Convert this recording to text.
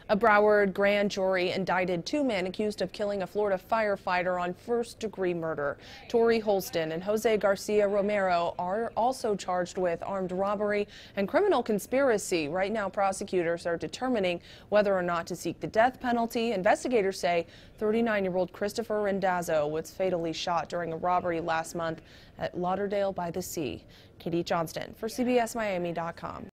A Broward grand jury indicted two men accused of killing a Florida firefighter on first-degree murder. Tori Holston and Jose Garcia Romero are also charged with armed robbery and criminal conspiracy. Right now, prosecutors are determining whether or not to seek the death penalty. Investigators say 39-year-old Christopher Randazzo was fatally shot during a robbery last month at Lauderdale by the Sea. Katie Johnston for CBSMiami.com.